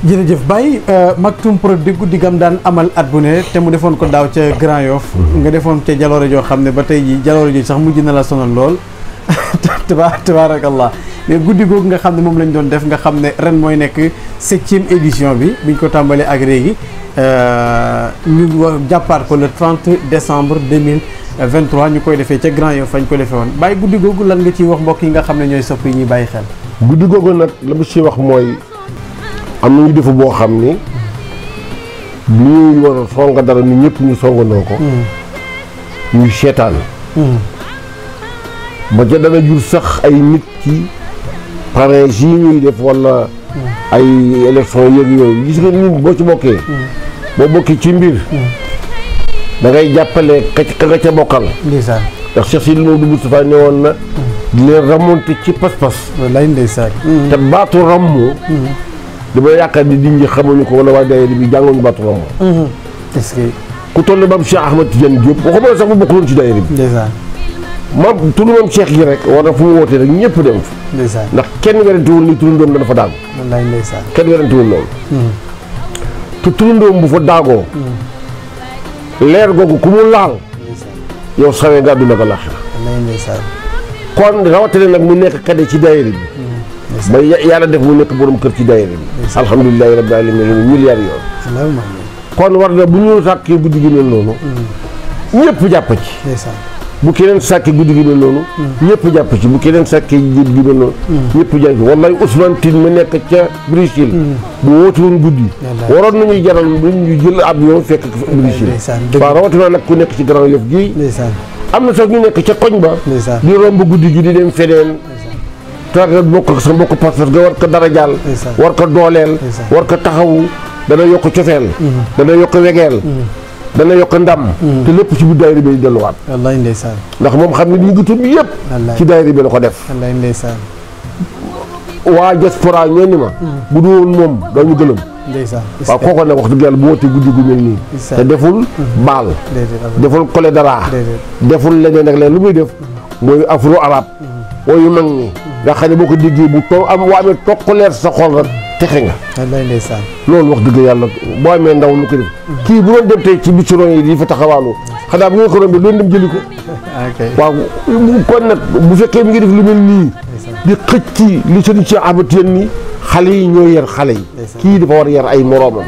jërëjëf Baye Maktoum Prod di guddi gam daan amal at bu ne te mu defoon ko daaw ca Grand Yoff nga defoon ca jaloore joo xam ne ba tey ji jaloore ji sax mujj na la sonal lool tabaarakallah mais guddi googu nga xam ne moom lañ doon def nga xam ne ren mooy nekk 7e édition bi biñ ko tàmbalee ak léegi ñu jàppaat ko le 30 décembre 2023 ñu koy defee ca Grand Yoff fañ ko defee woon Baye guddi googu lan nga ciy wax mbokk yi nga xam ne ñooy sopp yi ñuy bàyyi xel. guddi googu nag la mu ciy wax mooy am na ñu defu boo xam ni bu ñuy war a songa dara ni ñëpp ñu songandoo ko. ñuy seetaan. ba ca dana jur sax ay nit ci parrainage yi ñuy def wala ay élection yëg yooyu gis nga nit boo ci bokkee. boo bokkee ci mbir. da ngay jàppale ka nga ca bokkal. ndeysaan ndax Cheikh Sidil Mamadou Moustapha ne woon na di leen remonté ci pas-pas. wallaay ndeysaan. te baatu rammu. dama yaakaar ni nit ñi xamuñu ko wala waa daayira bi jànguñu baatu rammu. est-ce que. ku toll ne maam Cheikh Ahmad Tidiane Diop waxuma la sax bu bokkuloon ci daayira bi. ndeysaan. maam turu maam Cheikh yi rek war na fu mu wootee rek ñëpp dem fa. ndeysaan ndax kenn werantewul ni turundoom dana fa daagu. wallaay ndeysaan. kenn werantewul loolu. te turundoom bu fa daagoo. leer googu ku mu laal. yow sawee nga àdduna ko laaxira. wallaay ndeysaan. kon rawatina nag mu nekk kade ci daayira bi. ba yàlla def mu nekk borom kër ci daayira bi. alhamdulilahi rabbil alamin milliards yoon. kon war na bu ñu sàkkee guddi gi mel noonu. ñëpp jàpp ci. ndeysaan. bu keneen sàkkee guddi gi mel noonu. ñëpp jàpp ci bu keneen sàkkee guddi gi mel noonu. ñëpp jàpp ci wallaay Ousmane Tine ma nekk ca Brésil. bu woote woon guddi. waroon nañuy jaral ñu jël avion fekk Brésil. waaw rawatina nag ku nekk ci Grand Yoff gii. am na sax ñu nekk ca koñ ba. di romb guddi gi di dem feneen. te bokk sa mbokk passeport nga war ko darajaal. war ko dooleel. war ko taxawu dana yokk cofeel. dana yokk wegeel. dana yokk ndam. te lépp ci biir daayira bi di delluwaat. wallaay ndeysaan. ndax moom xam ne yëngatu bi yëpp. ci daayira bi la ko def. wallaay ndeysaan. waa diaspora ñoo ni ma. bu dul woon moom daañu gëlëm. ndeysaan. waaw kooku nag wax dëgg yàlla bu wootee guddi gu mel nii. te deful baal. deful kole dara. deful leneen ak leneen lu muy def. mooy afro arabe. wooyu mag ñi. nga xam ne boo ko déggee bu too am waa amee toq leer sa xol rek texe nga. wallaay ndeysaan. loolu wax dëgg yàlla boo amee ndaw lu ko def. kii bu doon dem tey ci bistro yi di fa taxawaalu xanaa bu ngeen ko rombee doon dem jëli ko. waaw kon nag bu fekkee mi ngi def lu mel nii. di xëcc li sëñ ci abat yéen ni xale yi ñoo yar xale yi. kii dafa war a yar ay moroomam.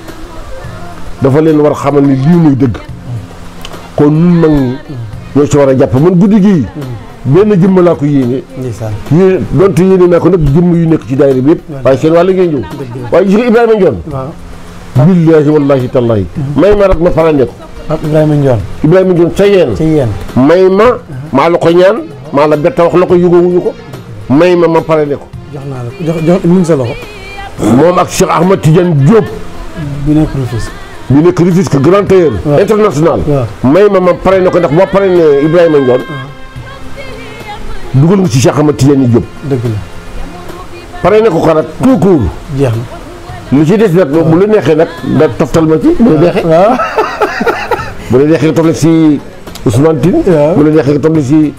dafa leen war a xamal ni lii muy dëgg. kon ñun mag ñi ñoo ci war a jàpp man guddi gii. benn jëmm laa ko yéene. yéen donte yéene naa ko nag jëmm yu nekk ci daayira bi yëpp. waaye seen wàll ngeen ñëw. waaye gis nga Ibrahima Ndione. billaahi wallaahi tallaahi. may ma rek ma farande ko. Ibrahima Ndione ca yéen. may ma maa la ko ñaan maa la betta wax la ko yëgowuñu ko. may ma farande ko. jox naa la ko jox mun sa loxo. moom ak Cheikh Ahmad Tidiane Diop. bi nekk Rufisque. bi nekk Rufisque grand tailleur. international. may ma farande ko ndax boo farande Ibrahima Ndione. dugal nga ci Cheikh Ahmad Tidiane Diop. dëgg la. pare na ko nag tout court. jeex na. lu ci des nag bu la neexee nag nga toftal ma ci. bu la neexee waaw. bu la neexee nga toftal si Ousmane Tine. waaw bu la neexee nga toftal si.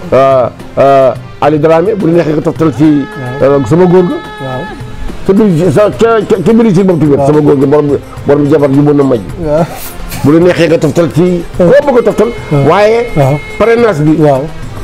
Ali Dramé bu la neexee nga toftal si. sama góor ga. waaw. ca biir ca biir si moom tamit. sama góor ga borom jabar ji mën a maj. waaw. bu la neexee nga toftal ci. koo bëgg a toftal. waaye. waaw parrainage bi. waaw.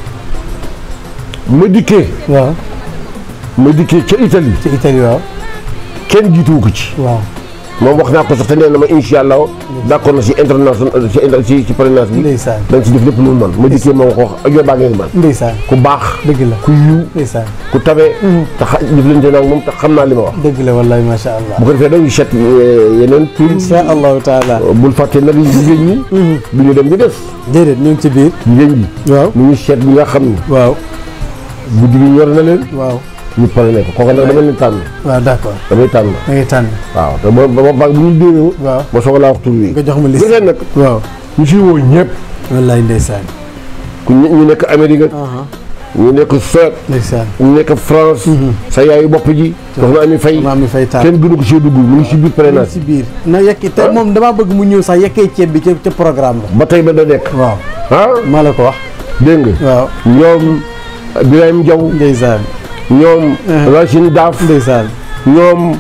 ma dikkee. waaw. ma dikkee ca Italie. ci Italie waaw. kenn jiituwu ko ci. waaw. moom wax naa ko sax te nee na ma incha allah d'accord na si international ci parrainage bi. ndeysaan dañ si def lépp lu mu mën. ma dikkee ma wax ko ak yow baa ngeen man. ndeysaan ku baax. dëgg la ku yiw. ndeysaan ku tabe. te jëflante naa ak moom te xam naa li ma wax. dëgg la wallahi macha allah. bu ko defee dañuy seet yeneen tur. incha allahu taala. bul fàtte nag jigéen ñi. du ñu dem di des. déedéet ñu ngi ci biir. jigéen ñi. waaw ñu ngi seet ñi nga xam ni. waaw. guddi gi ñor na leen. waaw. ñu parrainé ko kooku nag dama leen tànn. waaw d'accord damay tànn. da ngay tànn. waaw te ba bu ñu déggoo. waaw ma soog a laa wax tur wi. nga jox ma liste gis nag. waaw ñu siy woo ñëpp. wallaay ndeysaan. ñu nekk Amérique. ñu nekk Suède. ndeysaan ñu nekk France. sa yaayu bopp ji. dox na Ami Faye. Ami Faye taal kenn gënu ko si dugg mu ngi si biir parrainage. ci biir na yekki te moom damaa bëgg mu ñëw sax yekkee ceeb bi ca programme la. ba tey ba da nekk. waaw maa la ko wax. dégg nga. waaw ñoom Birahim Diaw. ndeysaan. ñoom Rachine Daaf. ndeysaan. ñoom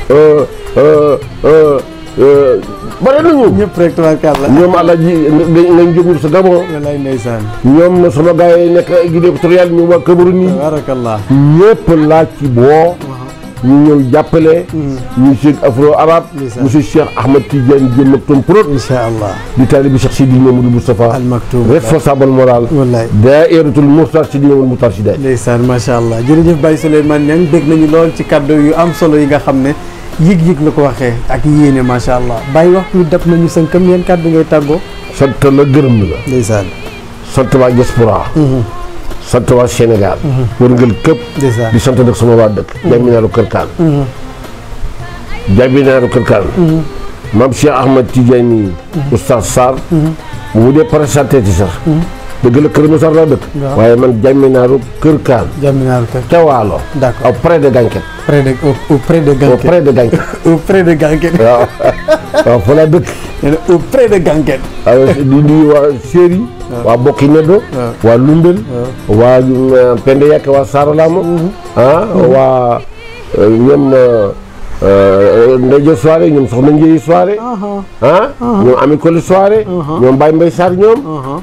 bare nañu ñëpp rek tubaarkàlla ñoom Alaaji ngañ jógul sa Gabon wallaay ndeysaan ñoom sama gars yi nekk Guinée équatoriale ñu waa Cameroun yi tabarakallah ñëpp laa ci boo ñu ñëw jàppale monsieur Afro Arabe monsieur Cheikh Ahmed Tidiane Diène Maktoum Prod incha allah di taalibi Cheikh Sidi Mamadou Moustapha Al Maktoum responsable moral wallaay daayiratul Moustar Sidi Mamadou Moustar Sidi ndeysaan macha allah jërëjëf Baye Souleymane Niang dégg nañu lool ci kàddu yu am solo yi nga xam ne yëg-yëg la ko waxee ak yéene macha allah Baye waxtu wi dab nañu sënkam yéen kàddu ngay tàggoo sant la gërëm la ndeysaan sant waa diaspora sant waa Sénégal wërngël këpp di sant nag sama waa dëkk jàmminaaru Kër Kaan jàmminaaru Kër Kaan maam Cheikh Ahmed Tidiane Oustaz Sarr mu dee présenté ci sax dëgg la Kër Masar laa dëkk waaye man jàmminaaru Kër Kaan jàmminaaru Kër ca Waalo d'accord auprès de Ganket auprès de Ganket auprès de Ganket auprès de Ganket waaw waaw fa laa dëkk auprès de Ganket waaw di nuyu waa Séri waa Bokki Neddo waa Lumbel waa Pende Yàkke waa Saralama waa ñoom Ndeye soirée ñoom soxna Ndiaye soirée ñoom Ami Koli soirée ñoom Baye Mbaye Sarr ñoom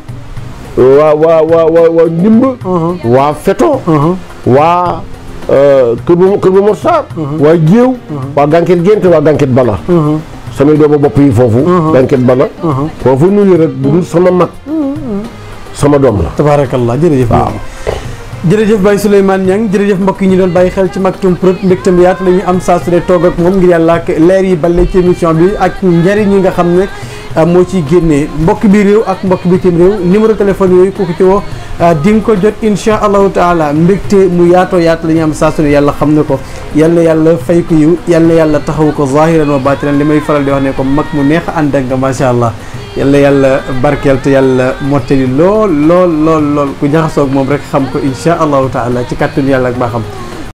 waa Ndimb waa Feto waa kër bu Mor Sarr waa Jéew waa Ganket Gente waa Ganket Bala samay doomu bopp yi foofu Ganket Bala foofu nuyu rek bu dul sama mag sama doom la tabarakallah jërëjëf waaw jërëjëf Baye Souleymane Niang jërëjëf mbokk yi ñu doon bàyyi xel ci Maktoum Prod mbégte mu yaatu la ñu am saa su ne toog ak moom ngir yàlla ak leer yi balle ci émission bi ak njëriñ yi nga xam ne moo ciy génnee mbokk bi réew ak mbokk bitim réew numéro téléphone yooyu ku ko ci woo di nga ko jot insha allahu taala mbégte mu yaatoo yaatu la ñu am saa su ne yàlla xam ne ko yal na yàlla fay ko yiw yal na yàlla taxaw ko zahiran wa batinan li may faral di wax ne ko mag mu neex ànd ak nga macha allah yàlla yàlla barkeel te yàlla mottali lool ku jaxasoog moom rek xam ko insha allahu taala ci kàttanu yàlla ak baaxam